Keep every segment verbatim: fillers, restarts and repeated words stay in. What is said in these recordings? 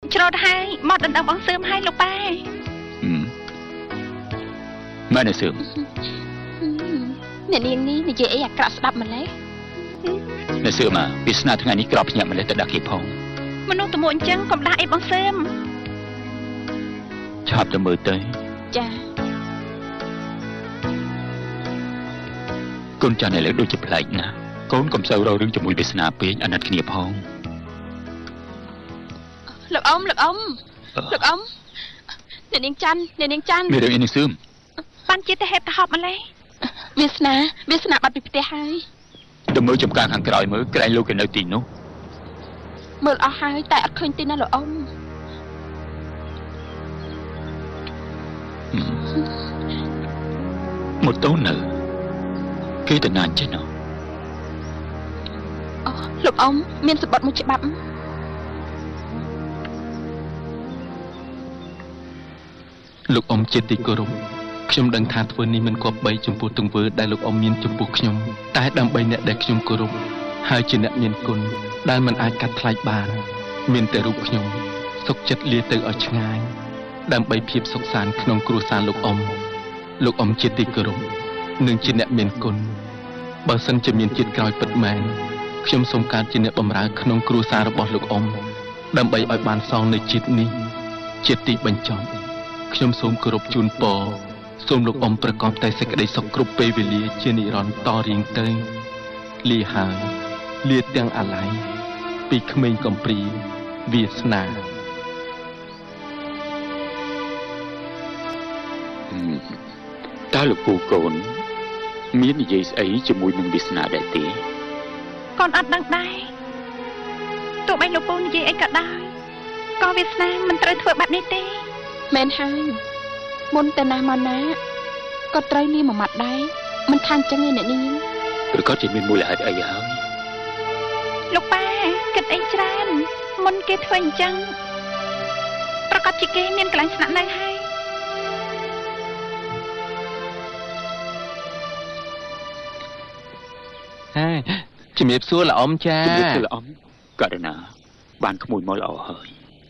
ច្រត់ហើយមកដណ្ដើមបងសឿមហើយលោកប៉ែម៉ែនៅសឿមអ្នកនាងនេះនិយាយអីអាក្រក់ស្ដាប់ម្លេះនៅសឿមវាស្នាថ្ងៃនេះក្របភ្ញាក់ម្លេះទៅដាក់គេផងមនុស្សតមួយអញ្ចឹងកុំដាក់អីបងសឿមឆាប់ទៅមើលទៅចាកូនចាស់នេះលើដូចជាប្លែកណាស់កូនកុំសូវរករឿងជាមួយវាសនាពេកអាណិតគ្នាផងលោកអ៊ំលោកអ៊ំលោកអ៊ំអ្នកនាងច័ន្ទអ្នកនាងច័ន្ទមានរឿងអីនឹងសឿមបានជាទៅហេតុទៅហប់ម្លេះវាសនាវាសនាបាត់ពីផ្ទះហើយទៅមើលចំការខាងក្រោយមើលក្រែងលោកគេនៅទីនោះមើលអស់ហើយតែអត់ឃើញទីណាលោកអ៊ំម៉ូតូនៅគេទៅណានចេះណោះអូលោកអ៊ំមានសម្បត្តិមួយច្បាប់លោកអ៊ំជាទីគោរពខ្ញុំដឹងថាធ្វើនេះមិនគប្បីចំពោះទង្វើដែលលោកអ៊ំមានចំពោះខ្ញុំតែដើម្បីអ្នកដែលខ្ញុំគោរពហើយជាអ្នកមានគុណដែលមិនអាចកាត់ថ្លៃបានមានតែរូបខ្ញុំសុខចិត្តលាទៅឲ្យឆ្ងាយដើម្បីភាពសុខសាន្តក្នុងគ្រួសារលោកអ៊ំលោកអ៊ំជាទីគោរពនិងជាអ្នកមានគុណបើសិនជាមានជាតិក្រោយពិតមែនខ្ញុំសូមកើតជាអ្នកបម្រើក្នុងគ្រួសាររបស់លោកអ៊ំដើម្បីឲ្យបានសងនៅជាតិនេះជាតិទីបញ្ចប់ខ្ញុំសូមគោរពជូនពរសូមលោកអ៊ំប្រកបតែសេចក្តីសុខគ្រប់ពេលវេលាជានិរន្តរ៍តរៀងទៅលាហើយលាទាំងអាល័យពីក្មេងកំព្រាវាសនាតើលោកពូកូនមាននិយាយស្អីជាមួយនឹងវាសនាដែរទេកូនអត់ដឹងដែរទោះបីលោកពូនិយាយអីក៏ដោយក៏វាសនាមិនត្រូវធ្វើបែបនេះទេមែនហើយមុនទៅណាមកណាក៏ត្រូវលាមួយម៉ាត់ដែរមិនខានចឹងឯអ្នកនាងប្រកាសជាមានមូលហេតុអីហើយលោកប៉ាគិតអីច្រើនមុនគេធ្វើអញ្ចឹងប្រកាសជាគេមានកន្លែងស្នាក់នៅហើយហើយជំរាបសួរលោកអ៊ំចាជំរាបសួរលោកអ៊ំករណាបានក្មួយមកល្អហើយ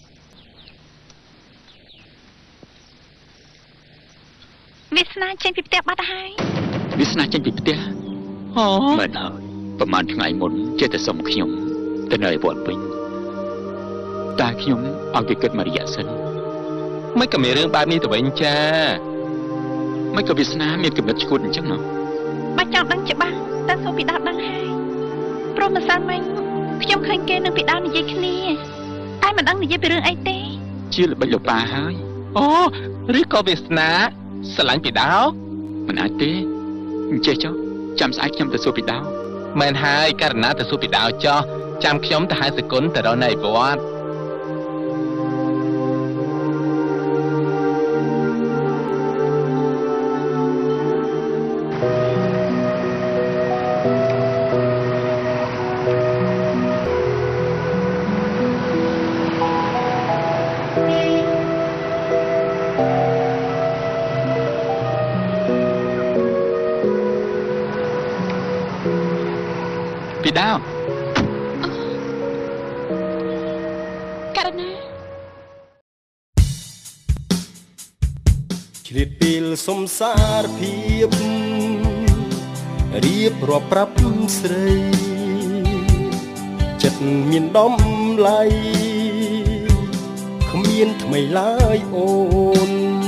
វាសនាចេញពីផ្ទះបាត់ហើយវាសនាចេញពីផ្ទះអូមែនហើយប្រហែលថ្ងៃមុនចេះតែសុំខ្ញុំទៅនៅឯវត្តវិញតែខ្ញុំឲ្យគេគិតមករយៈសិនមិនក៏មានរឿងបែបនេះទៅវិញចាមិនក៏វាសនាមានកំណត់ឈួតអញ្ចឹងណោះបើចង់ដឹងច្បាស់តើសូពីដោដឹងហើយព្រោះម្សិលមិញខ្ញុំឃើញគេនឹងពីដោនិយាយគ្នាតែមិនដឹងនិយាយពីរឿងអីទេជាល្បិចលោកប៉ាហើយអូឬក៏វាសនាស្រឡាញ់ពីដោមិនអាចទេអញ្ចេះចុះចាំស្អែកខ្ញុំទៅសួរពីដោមែនហើយករណីទៅសួរពីដោចុះចាំខ្ញុំទៅហៅសគុណទៅរកនៅវត្តដោករណាជ្រាបពេលសំសារភាពរៀបរាប់ប្រាប់ស្រីចិត្តមានដំឡៃគ្មានថ្មីឡើយអូន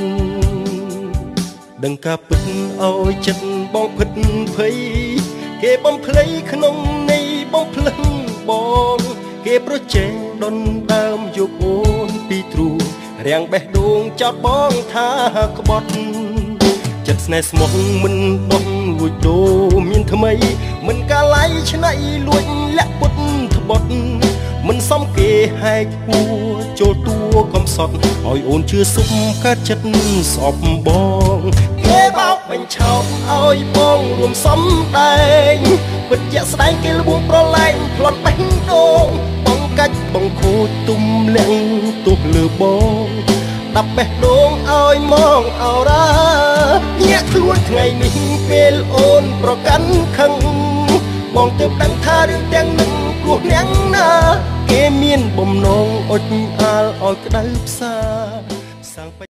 ដឹងការពិតឲ្យចិត្តបងពិតភ័យគេបំភ្លៃក្នុងនៃបំភ្លឹងបងគេប្រជែងដុនដើមយកអូនពីទ្រូងរាំងបេះដូងចោតបងថាក្បត់ចិត្តស្នេហ៍ស្មោះមិនដុំលួចដូរមានថ្មីមិនកាឡៃឆ្នៃលួចលាក់ពុតត្បត់មិនសមគេហែកពួរចូលតួកំសត់ឲ្យអូនជឿសុំកាត់ចិត្តស្អប់បងគេបោកបញ្ឆោតឲ្យបងរួមសំដែងពិតជាស្ដែងគេលួងប្រឡែងផ្លន់បេះដូងបងកាច់បងខូចទុំលាក់ទោះលើបងដាប់បេះដូងឲ្យមកអរ៉ាញាក់ខ្លួនថ្ងៃនេះពេលអូនប្រកាន់ខឹងបងទើបដឹងថារឿងទាំងនឹងគ្រោះនាងណាគេមានបំណងអុចអាលឲ្យក្តៅផ្សាសាង